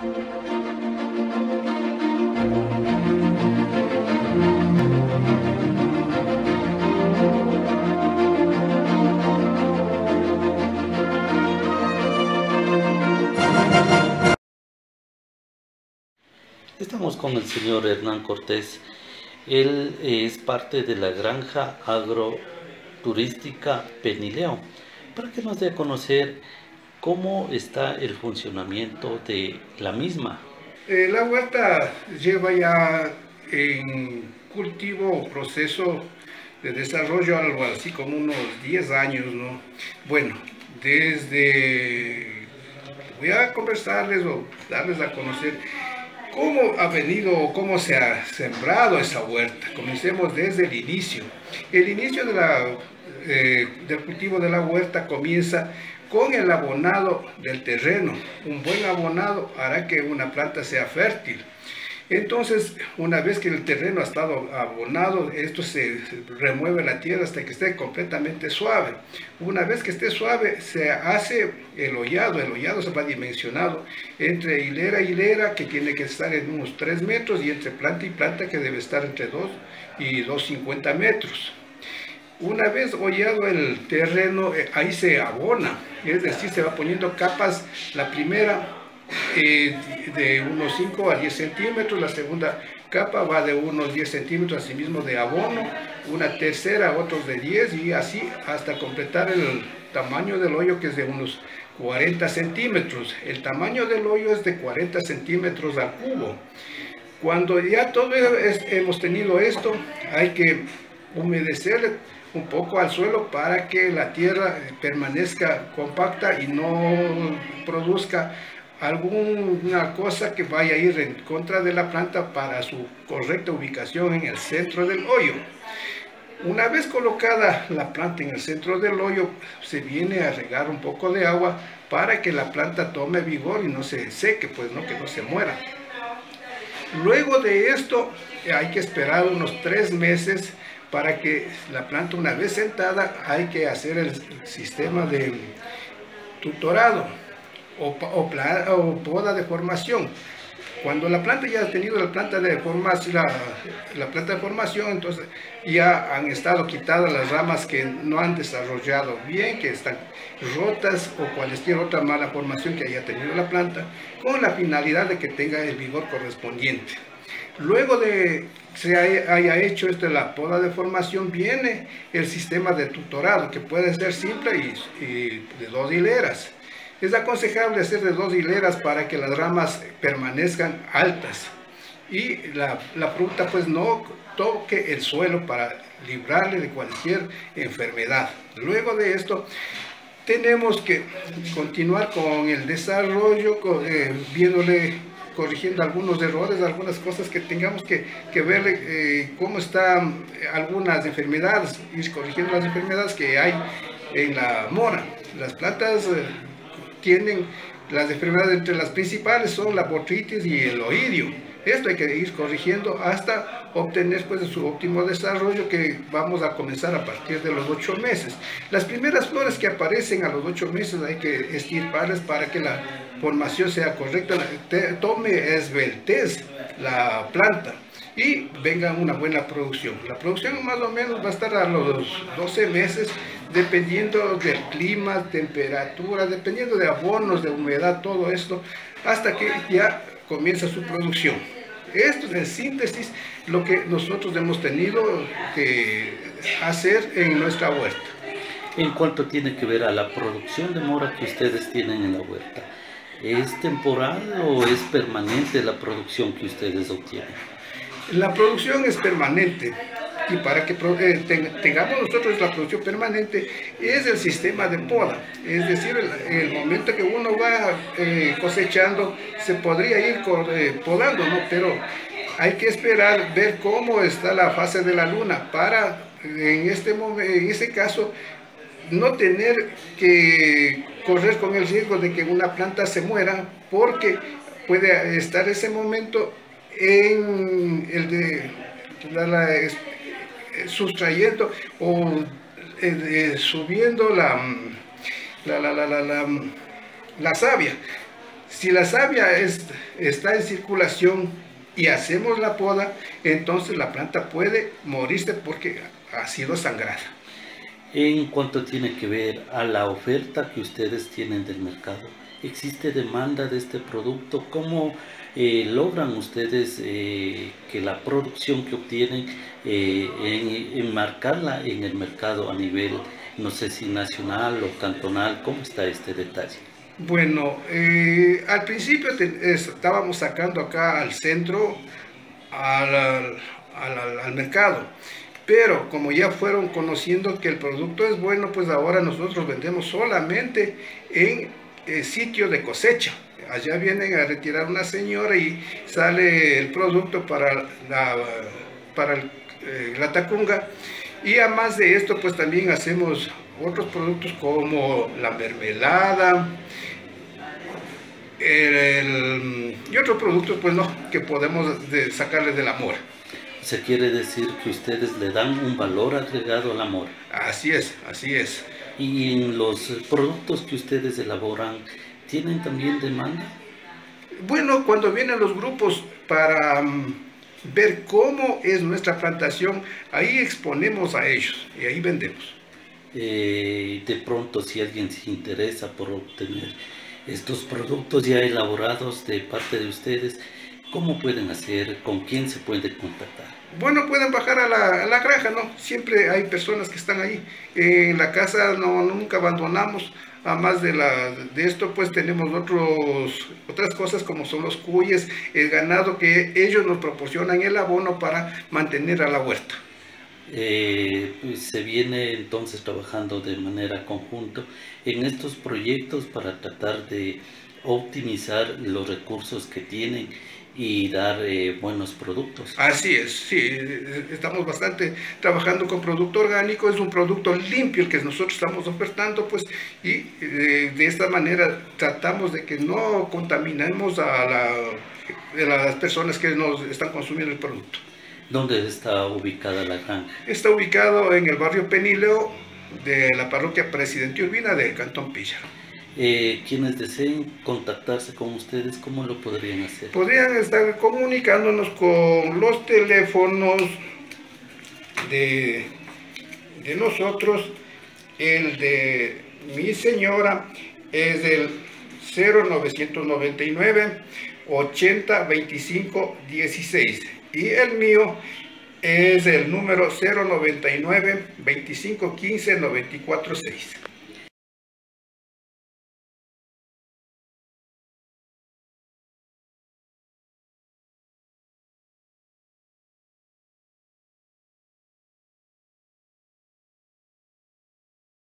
Estamos con el señor Hernán Cortés. Él es parte de la granja agroturística Penileo, para que nos dé a conocer cómo está el funcionamiento de la misma. La huerta lleva ya en cultivo o proceso de desarrollo algo así como unos 10 años, ¿no? Bueno, voy a conversarles o darles a conocer cómo ha venido o cómo se ha sembrado esa huerta. Comencemos desde el inicio. El inicio del cultivo de la huerta comienza con el abonado del terreno. Un buen abonado hará que una planta sea fértil. Entonces, una vez que el terreno ha estado abonado, esto se remueve la tierra hasta que esté completamente suave. Una vez que esté suave, se hace el hollado. El hollado se va dimensionado entre hilera y hilera, que tiene que estar en unos 3 metros, y entre planta y planta, que debe estar entre 2 y 2,50 metros. Una vez hollado el terreno, ahí se abona, es decir, se va poniendo capas. La primera de unos 5 a 10 centímetros, la segunda capa va de unos 10 centímetros asimismo de abono, una tercera, otros de 10, y así hasta completar el tamaño del hoyo, que es de unos 40 centímetros. El tamaño del hoyo es de 40 centímetros al cubo. Cuando ya hemos tenido esto, hay que humedecer un poco al suelo para que la tierra permanezca compacta y no produzca alguna cosa que vaya a ir en contra de la planta para su correcta ubicación en el centro del hoyo. Una vez colocada la planta en el centro del hoyo, se viene a regar un poco de agua para que la planta tome vigor y no se seque, pues no, que no se muera. Luego de esto hay que esperar unos 3 meses para que la planta, una vez sentada, hay que hacer el sistema de tutorado o poda de formación. Cuando la planta ya ha tenido la planta de formación, entonces ya han estado quitadas las ramas que no han desarrollado bien, que están rotas, o cualquier otra mala formación que haya tenido la planta, con la finalidad de que tenga el vigor correspondiente. Luego de se haya hecho la poda de formación, viene el sistema de tutorado, que puede ser simple y de 2 hileras. Es aconsejable hacer de 2 hileras para que las ramas permanezcan altas y la fruta pues no toque el suelo, para librarle de cualquier enfermedad. Luego de esto tenemos que continuar con el desarrollo, corrigiendo algunos errores, algunas cosas que tengamos que ver, cómo están algunas enfermedades, ir corrigiendo las enfermedades que hay en la mora. Las plantas tienen las enfermedades, entre las principales son la botrytis y el oidio. Esto hay que ir corrigiendo hasta obtener pues su óptimo desarrollo, que vamos a comenzar a partir de los 8 meses. Las primeras flores que aparecen a los 8 meses hay que estirparlas para que la formación sea correcta, tome esbeltez la planta y venga una buena producción. La producción más o menos va a estar a los 12 meses, dependiendo del clima, temperatura, dependiendo de abonos, de humedad, todo esto, hasta que ya comienza su producción. Esto es en síntesis lo que nosotros hemos tenido que hacer en nuestra huerta. En cuanto tiene que ver a la producción de mora que ustedes tienen en la huerta, ¿es temporal o es permanente la producción que ustedes obtienen? La producción es permanente, y para que tengamos nosotros la producción permanente es el sistema de poda. Es decir, el momento que uno va cosechando, se podría ir podando, ¿no? Pero hay que esperar, ver cómo está la fase de la luna, para en ese caso no tener que correr con el riesgo de que una planta se muera, porque puede estar ese momento en el de sustrayendo o subiendo la savia. Si la savia está en circulación y hacemos la poda, entonces la planta puede morirse porque ha sido sangrada. En cuanto tiene que ver a la oferta que ustedes tienen del mercado, ¿existe demanda de este producto? ¿Cómo logran ustedes que la producción que obtienen enmarcarla en el mercado a nivel, no sé si nacional o cantonal? ¿Cómo está este detalle? Bueno, al principio estábamos sacando acá al centro, al mercado, pero como ya fueron conociendo que el producto es bueno, pues ahora nosotros vendemos solamente en sitio de cosecha. Allá vienen a retirar una señora y sale el producto para la tacunga. Y además de esto, pues también hacemos otros productos como la mermelada, y otros productos, pues no, que podemos sacarles de la mora. Se quiere decir que ustedes le dan un valor agregado a la mora. Así es, así es. Y en los productos que ustedes elaboran, ¿tienen también demanda? Bueno, cuando vienen los grupos para ver cómo es nuestra plantación, ahí exponemos a ellos y ahí vendemos. De pronto, si alguien se interesa por obtener estos productos ya elaborados de parte de ustedes, ¿cómo pueden hacer? ¿Con quién se puede contactar? Bueno, pueden bajar a la granja, ¿no? Siempre hay personas que están ahí. En la casa nunca abandonamos. Además de esto, pues tenemos otras cosas como son los cuyes, el ganado que ellos nos proporcionan el abono para mantener a la huerta. Pues se viene entonces trabajando de manera conjunta en estos proyectos para tratar de optimizar los recursos que tienen y dar buenos productos. Así es, sí, estamos bastante trabajando con producto orgánico, es un producto limpio el que nosotros estamos ofertando, pues, y de esta manera tratamos de que no contaminemos a las personas que nos están consumiendo el producto. ¿Dónde está ubicada la granja? Está ubicado en el barrio Penileo de la parroquia Presidente Urbina del Cantón Píllaro. Quienes deseen contactarse con ustedes, ¿cómo lo podrían hacer? Podrían estar comunicándonos con los teléfonos de nosotros. El de mi señora es el 0999 80 25 16 y el mío es el número 099 25 15 94 6.